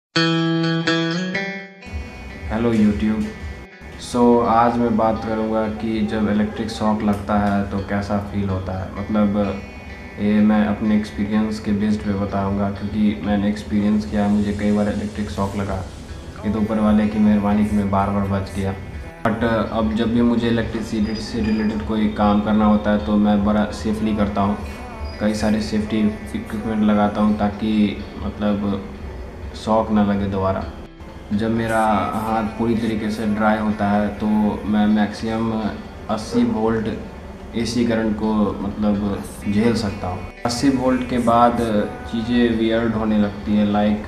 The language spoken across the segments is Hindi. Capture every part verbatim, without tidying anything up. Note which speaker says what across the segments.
Speaker 1: Hello YouTube. सो आज मैं बात करूँगा कि जब इलेक्ट्रिक शॉक लगता है तो कैसा फील होता है। मतलब ये मैं अपने एक्सपीरियंस के बेस्ड पे बताऊँगा, क्योंकि मैंने एक्सपीरियंस किया है। मुझे कई बार इलेक्ट्रिक शॉक लगा, ये तो ऊपर वाले की मेहरबानी कि मैं बार बार बच गया। बट अब जब भी मुझे इलेक्ट्रिसिटी से रिलेटेड कोई काम करना होता है तो मैं बड़ा सेफली करता हूँ। कई सारे सेफ्टी इक्विपमेंट लगाता हूँ ताकि मतलब शॉक ना लगे दोबारा। जब मेरा हाथ पूरी तरीके से ड्राई होता है तो मैं मैक्सिमम अस्सी वोल्ट एसी करंट को मतलब झेल सकता हूँ। अस्सी वोल्ट के बाद चीज़ें वियर्ड होने लगती है। लाइक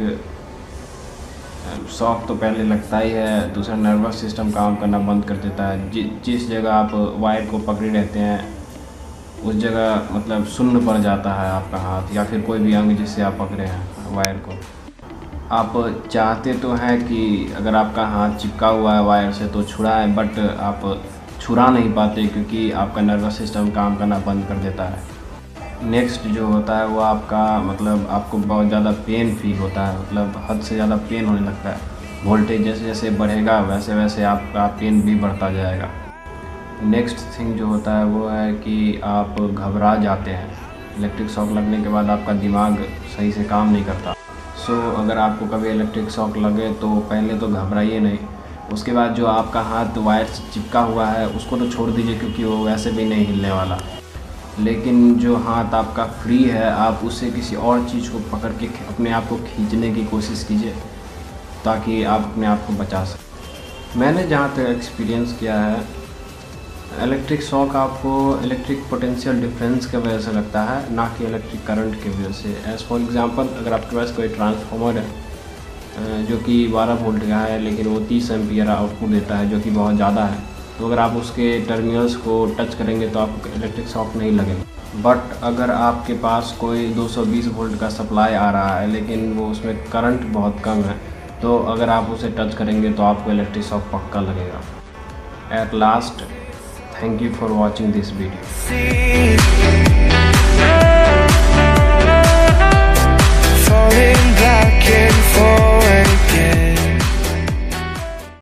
Speaker 1: शॉक तो पहले लगता ही है, दूसरा नर्वस सिस्टम काम करना बंद कर देता है। जि, जिस जगह आप वायर को पकड़े रहते हैं उस जगह मतलब शून्य पड़ जाता है आपका हाथ, या फिर कोई भी अंग जिससे आप पकड़े हैं वायर को। आप चाहते तो हैं कि अगर आपका हाथ चिपका हुआ है वायर से तो छुड़ाएं, बट आप छुड़ा नहीं पाते क्योंकि आपका नर्वस सिस्टम काम करना बंद कर देता है। नेक्स्ट जो होता है वो आपका मतलब आपको बहुत ज़्यादा पेन फील होता है, मतलब हद से ज़्यादा पेन होने लगता है। वोल्टेज जैसे जैसे बढ़ेगा वैसे वैसे आपका पेन भी बढ़ता जाएगा। नेक्स्ट थिंग जो होता है वो है कि आप घबरा जाते हैं। इलेक्ट्रिक शॉक लगने के बाद आपका दिमाग सही से काम नहीं करता। सो so, अगर आपको कभी इलेक्ट्रिक शॉक लगे तो पहले तो घबराइए नहीं। उसके बाद जो आपका हाथ वायर से चिपका हुआ है उसको तो छोड़ दीजिए, क्योंकि वो वैसे भी नहीं हिलने वाला। लेकिन जो हाथ आपका फ्री है आप उससे किसी और चीज़ को पकड़ के अपने आप को खींचने की कोशिश कीजिए ताकि आप अपने आप को बचा सकें। मैंने जहाँ तक एक्सपीरियंस किया है, इलेक्ट्रिक शॉक आपको इलेक्ट्रिक पोटेंशियल डिफरेंस की वजह से लगता है, ना कि इलेक्ट्रिक करंट की वजह से। एज़ फॉर एग्जांपल, अगर आपके पास कोई ट्रांसफार्मर है जो कि बारह वोल्ट का है लेकिन वो तीस एम्पियर आउटपुट देता है, जो कि बहुत ज़्यादा है, तो अगर आप उसके टर्मिनल्स को टच करेंगे तो आपको इलेक्ट्रिक शॉक नहीं लगेगा। बट अगर आपके पास कोई दो सौ बीस वोल्ट का सप्लाई आ रहा है लेकिन वो उसमें करंट बहुत कम है, तो अगर आप उसे टच करेंगे तो आपको इलेक्ट्रिक शॉक पक्का लगेगा। At last, thank you for watching this video.